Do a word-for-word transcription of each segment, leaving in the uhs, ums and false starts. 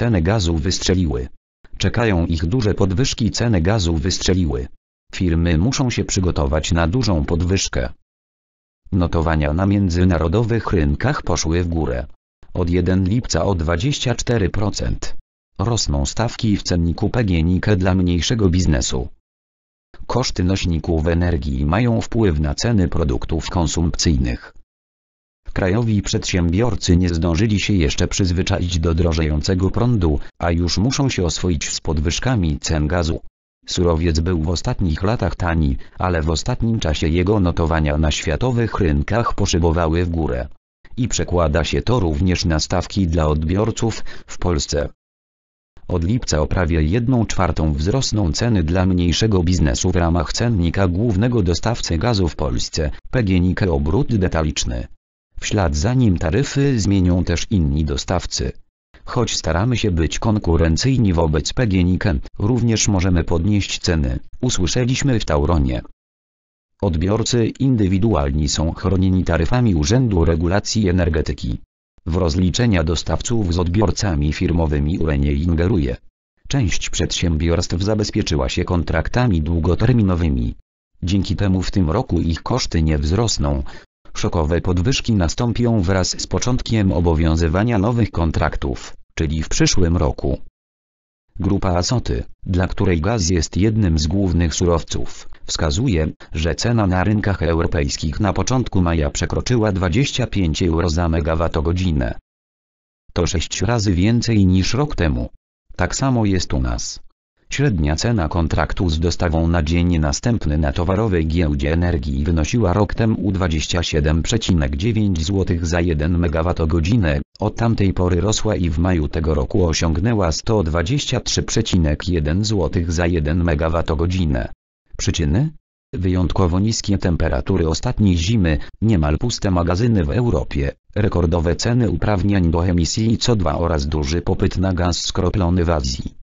ceny gazu wystrzeliły. Czekają ich duże podwyżki, ceny gazu wystrzeliły. Firmy muszą się przygotować na dużą podwyżkę. Notowania na międzynarodowych rynkach poszły w górę. Od pierwszego lipca o dwadzieścia cztery procent. Rosną stawki w cenniku P G N I K dla mniejszego biznesu. Koszty nośników energii mają wpływ na ceny produktów konsumpcyjnych. Krajowi przedsiębiorcy nie zdążyli się jeszcze przyzwyczaić do drożejącego prądu, a już muszą się oswoić z podwyżkami cen gazu. Surowiec był w ostatnich latach tani, ale w ostatnim czasie jego notowania na światowych rynkach poszybowały w górę. I przekłada się to również na stawki dla odbiorców w Polsce. Od lipca o prawie jedną czwartą wzrosną ceny dla mniejszego biznesu w ramach cennika głównego dostawcy gazu w Polsce, P G N I K obrót detaliczny. W ślad za nim taryfy zmienią też inni dostawcy. Choć staramy się być konkurencyjni wobec P G N I K, również możemy podnieść ceny, usłyszeliśmy w Tauronie. Odbiorcy indywidualni są chronieni taryfami Urzędu Regulacji Energetyki. W rozliczenia dostawców z odbiorcami firmowymi U R E nie ingeruje. Część przedsiębiorstw zabezpieczyła się kontraktami długoterminowymi. Dzięki temu w tym roku ich koszty nie wzrosną. Szokowe podwyżki nastąpią wraz z początkiem obowiązywania nowych kontraktów, czyli w przyszłym roku. Grupa Azoty, dla której gaz jest jednym z głównych surowców, wskazuje, że cena na rynkach europejskich na początku maja przekroczyła dwadzieścia pięć euro za megawattogodzinę. To sześć razy więcej niż rok temu. Tak samo jest u nas. Średnia cena kontraktu z dostawą na dzień następny na towarowej giełdzie energii wynosiła rok temu dwadzieścia siedem przecinek dziewięć złotych za jeden megawattogodzinę, od tamtej pory rosła i w maju tego roku osiągnęła sto dwadzieścia trzy przecinek jeden złotych za jeden megawattogodzinę. Przyczyny? Wyjątkowo niskie temperatury ostatniej zimy, niemal puste magazyny w Europie, rekordowe ceny uprawnień do emisji C O dwa oraz duży popyt na gaz skroplony w Azji.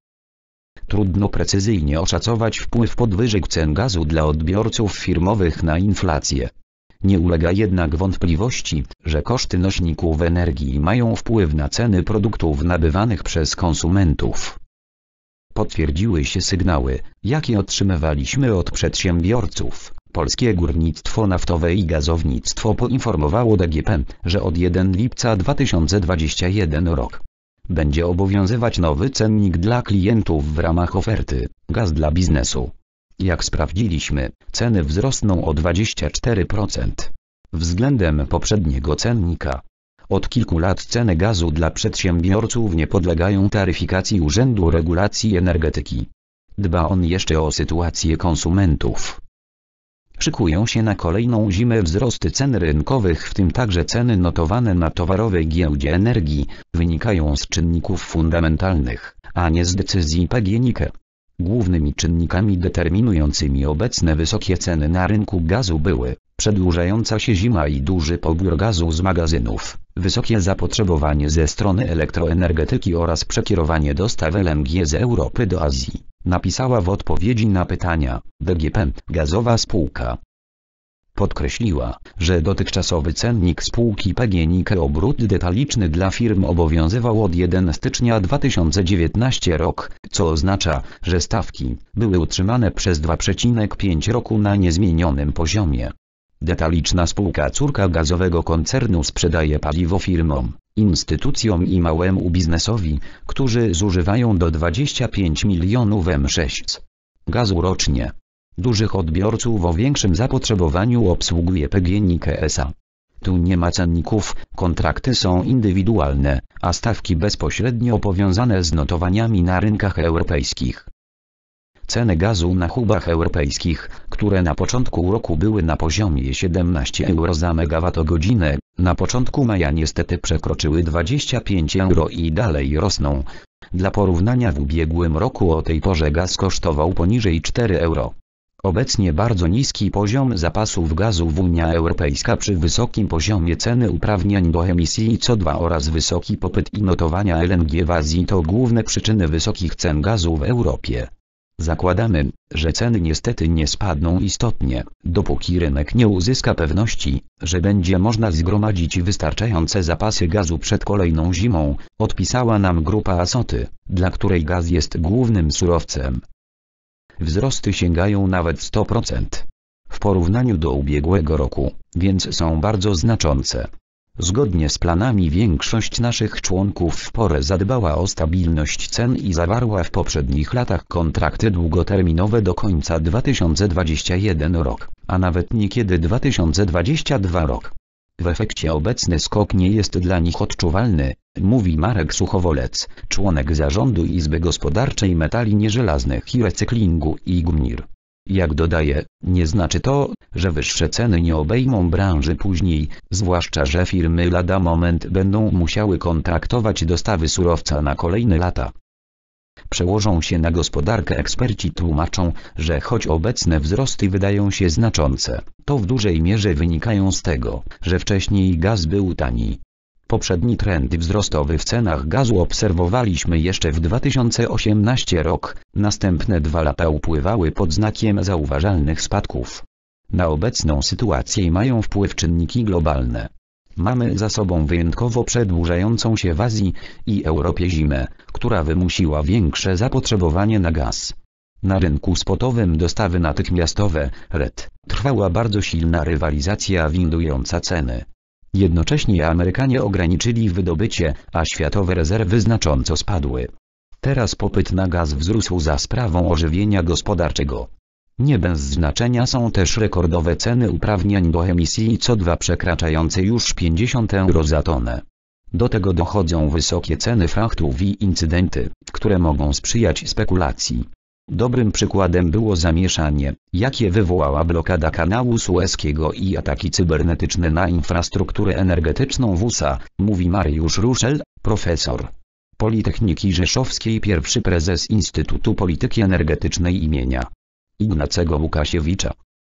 Trudno precyzyjnie oszacować wpływ podwyżek cen gazu dla odbiorców firmowych na inflację. Nie ulega jednak wątpliwości, że koszty nośników energii mają wpływ na ceny produktów nabywanych przez konsumentów. Potwierdziły się sygnały, jakie otrzymywaliśmy od przedsiębiorców. Polskie Górnictwo Naftowe i Gazownictwo poinformowało D G P, że od pierwszego lipca dwa tysiące dwudziestego pierwszego roku będzie obowiązywać nowy cennik dla klientów w ramach oferty Gaz dla biznesu. Jak sprawdziliśmy, ceny wzrosną o dwadzieścia cztery procent względem poprzedniego cennika. Od kilku lat ceny gazu dla przedsiębiorców nie podlegają taryfikacji Urzędu Regulacji Energetyki. Dba on jeszcze o sytuację konsumentów. Szykują się na kolejną zimę wzrosty cen rynkowych, w tym także ceny notowane na towarowej giełdzie energii, wynikają z czynników fundamentalnych, a nie z decyzji P G N I K. Głównymi czynnikami determinującymi obecne wysokie ceny na rynku gazu były przedłużająca się zima i duży pobór gazu z magazynów, wysokie zapotrzebowanie ze strony elektroenergetyki oraz przekierowanie dostaw L N G z Europy do Azji, napisała w odpowiedzi na pytania D G P gazowa spółka. Podkreśliła, że dotychczasowy cennik spółki P G N I K obrót detaliczny dla firm obowiązywał od pierwszego stycznia dwa tysiące dziewiętnastego roku, co oznacza, że stawki były utrzymane przez dwa przecinek pięć roku na niezmienionym poziomie. Detaliczna spółka córka gazowego koncernu sprzedaje paliwo firmom, instytucjom i małemu biznesowi, którzy zużywają do dwudziestu pięciu milionów M sześć gazu rocznie. Dużych odbiorców o większym zapotrzebowaniu obsługuje P G N I K S A. Tu nie ma cenników, kontrakty są indywidualne, a stawki bezpośrednio powiązane z notowaniami na rynkach europejskich. Ceny gazu na hubach europejskich, które na początku roku były na poziomie siedemnaście euro za megawattogodzinę, na początku maja niestety przekroczyły dwadzieścia pięć euro i dalej rosną. Dla porównania w ubiegłym roku o tej porze gaz kosztował poniżej czterech euro. Obecnie bardzo niski poziom zapasów gazu w Unia Europejska przy wysokim poziomie ceny uprawnień do emisji C O dwa oraz wysoki popyt i notowania L N G w Azji to główne przyczyny wysokich cen gazu w Europie. Zakładamy, że ceny niestety nie spadną istotnie, dopóki rynek nie uzyska pewności, że będzie można zgromadzić wystarczające zapasy gazu przed kolejną zimą, odpisała nam Grupa Azoty, dla której gaz jest głównym surowcem. Wzrosty sięgają nawet sto procent w porównaniu do ubiegłego roku, więc są bardzo znaczące. Zgodnie z planami większość naszych członków w porę zadbała o stabilność cen i zawarła w poprzednich latach kontrakty długoterminowe do końca dwa tysiące dwudziestego pierwszego rok, a nawet niekiedy dwa tysiące dwudziestego drugiego rok. W efekcie obecny skok nie jest dla nich odczuwalny, mówi Marek Suchowolec, członek zarządu Izby Gospodarczej Metali Nieżelaznych i Recyklingu I G M N I R. Jak dodaje, nie znaczy to, że wyższe ceny nie obejmą branży później, zwłaszcza że firmy lada moment będą musiały kontraktować dostawy surowca na kolejne lata. Przełożą się na gospodarkę. Eksperci tłumaczą, że choć obecne wzrosty wydają się znaczące, to w dużej mierze wynikają z tego, że wcześniej gaz był tani. Poprzedni trend wzrostowy w cenach gazu obserwowaliśmy jeszcze w dwa tysiące osiemnastym rok, następne dwa lata upływały pod znakiem zauważalnych spadków. Na obecną sytuację mają wpływ czynniki globalne. Mamy za sobą wyjątkowo przedłużającą się w Azji i Europie zimę, która wymusiła większe zapotrzebowanie na gaz. Na rynku spotowym dostawy natychmiastowe, R E T, trwała bardzo silna rywalizacja windująca ceny. Jednocześnie Amerykanie ograniczyli wydobycie, a światowe rezerwy znacząco spadły. Teraz popyt na gaz wzrósł za sprawą ożywienia gospodarczego. Nie bez znaczenia są też rekordowe ceny uprawnień do emisji C O dwa przekraczające już pięćdziesiąt euro za tonę. Do tego dochodzą wysokie ceny frachtów i incydenty, które mogą sprzyjać spekulacji. Dobrym przykładem było zamieszanie, jakie wywołała blokada kanału sueskiego i ataki cybernetyczne na infrastrukturę energetyczną w U S A, mówi Mariusz Ruszel, profesor Politechniki Rzeszowskiej, pierwszy prezes Instytutu Polityki Energetycznej imienia Ignacego Łukasiewicza.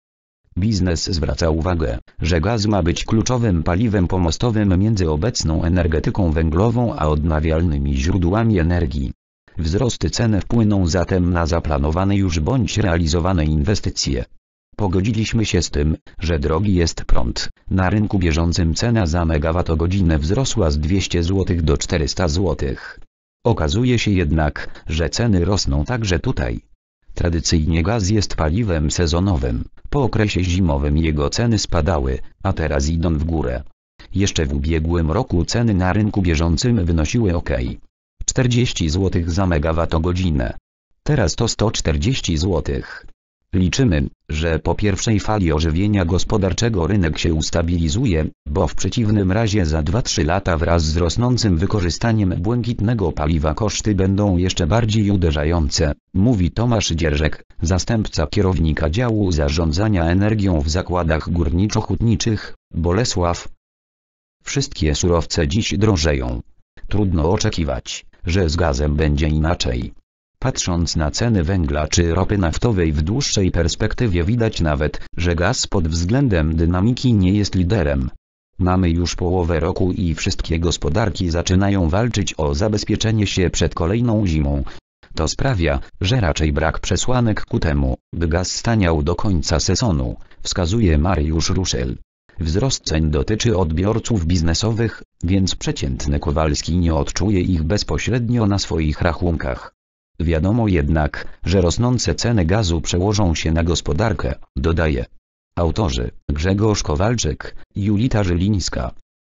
Biznes zwraca uwagę, że gaz ma być kluczowym paliwem pomostowym między obecną energetyką węglową a odnawialnymi źródłami energii. Wzrosty cen wpłyną zatem na zaplanowane już bądź realizowane inwestycje. Pogodziliśmy się z tym, że drogi jest prąd. Na rynku bieżącym cena za megawattogodzinę wzrosła z dwieście złotych do czterysta złotych. Okazuje się jednak, że ceny rosną także tutaj. Tradycyjnie gaz jest paliwem sezonowym, po okresie zimowym jego ceny spadały, a teraz idą w górę. Jeszcze w ubiegłym roku ceny na rynku bieżącym wynosiły ok. czterdzieści złotych za megawattogodzinę. Teraz to sto czterdzieści złotych. Liczymy, że po pierwszej fali ożywienia gospodarczego rynek się ustabilizuje, bo w przeciwnym razie za dwa trzy lata wraz z rosnącym wykorzystaniem błękitnego paliwa koszty będą jeszcze bardziej uderzające, mówi Tomasz Dzierżek, zastępca kierownika działu zarządzania energią w zakładach górniczo-hutniczych, Bolesław. Wszystkie surowce dziś drożeją. Trudno oczekiwać, że z gazem będzie inaczej. Patrząc na ceny węgla czy ropy naftowej w dłuższej perspektywie widać nawet, że gaz pod względem dynamiki nie jest liderem. Mamy już połowę roku i wszystkie gospodarki zaczynają walczyć o zabezpieczenie się przed kolejną zimą. To sprawia, że raczej brak przesłanek ku temu, by gaz staniał do końca sezonu, wskazuje Mariusz Ruszel. Wzrost cen dotyczy odbiorców biznesowych, więc przeciętny Kowalski nie odczuje ich bezpośrednio na swoich rachunkach. Wiadomo jednak, że rosnące ceny gazu przełożą się na gospodarkę, dodaje. Autorzy: Grzegorz Kowalczyk, Julita Żylińska.